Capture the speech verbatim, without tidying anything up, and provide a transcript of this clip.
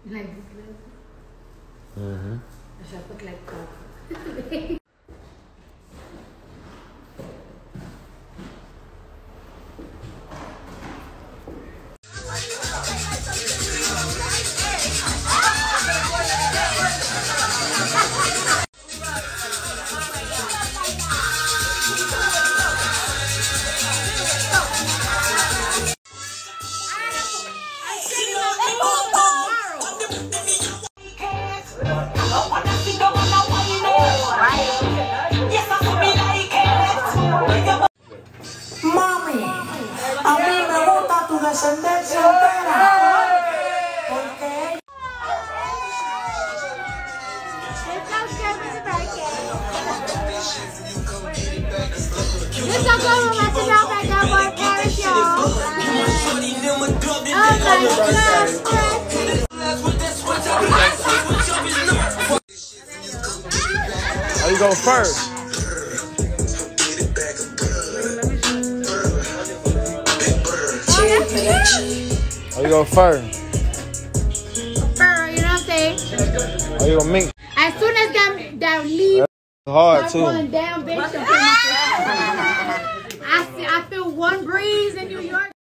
Like this little. Mm-hmm. I should look like that. Mami, a mí me gusta tu descendencia entera. Porque This is going to mess it up like that boy Paris, y'all. Oh my gosh. How you go first? How you go first? Fur, you know what I'm saying? How you gonna mink? As soon as that, that leaf Hard starts too. going down, bitch, I, see, I feel one breeze in New York.